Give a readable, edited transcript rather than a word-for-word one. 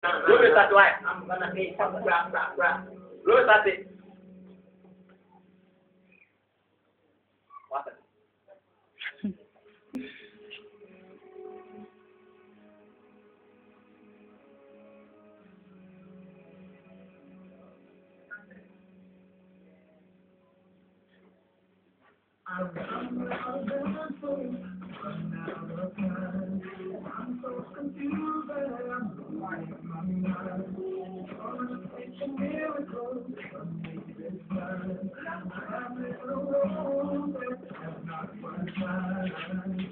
Roll it that way. I'm gonna make some rap. Roll it that way. What? I'm so confused that I'm lying my mind. It's a miracle, maybe it's mine. I'm in a room that's not mine.